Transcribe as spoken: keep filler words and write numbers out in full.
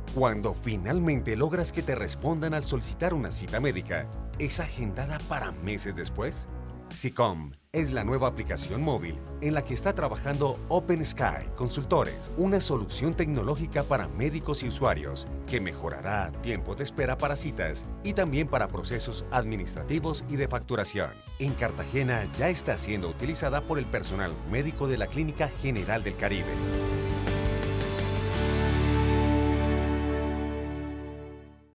Cuando finalmente logras que te respondan al solicitar una cita médica, ¿es agendada para meses después? SICOM es la nueva aplicación móvil en la que está trabajando OpenSky Consultores, una solución tecnológica para médicos y usuarios que mejorará tiempos de espera para citas y también para procesos administrativos y de facturación. En Cartagena ya está siendo utilizada por el personal médico de la Clínica General del Caribe.